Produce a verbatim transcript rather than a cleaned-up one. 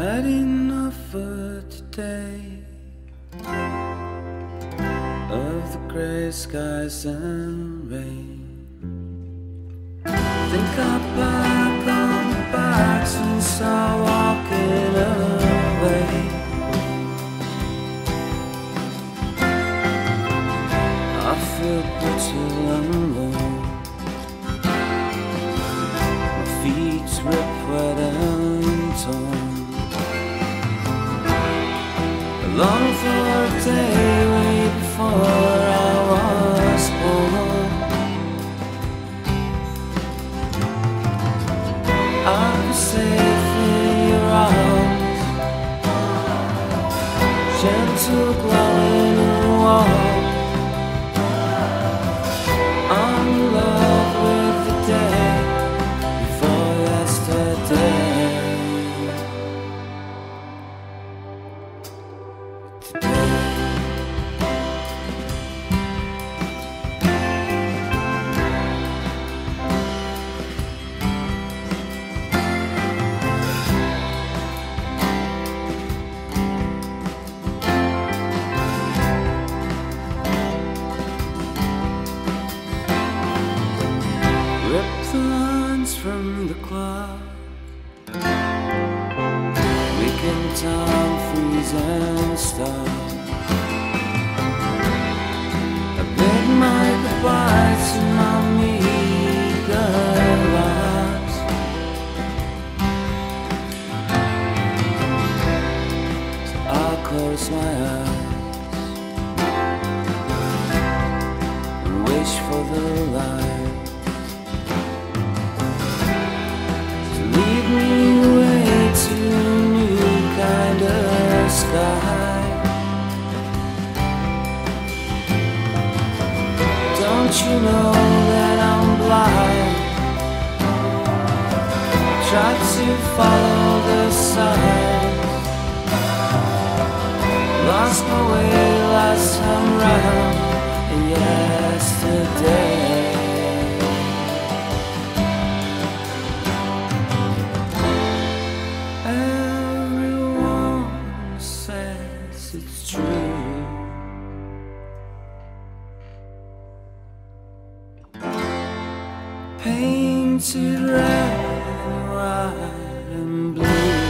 Had enough for today of the grey skies and rain. Think I'm back on the backs and saw walking away. I feel brittle and low, my feet rip wet and torn. I long for a day way before I was born. I'll be safe in your arms, gentle glowing and warm. I'm in love with the day before yesterday. Rip the lines from the clock, making time freeze and stop. I bid my goodbye to my meager lives. So I close my eyes and wish for the light. Lead me away to a new kind of sky. Don't you know that I'm blind? Try to follow the signs. Lost my way last time round and yesterday. It's true. Painted red, white and blue.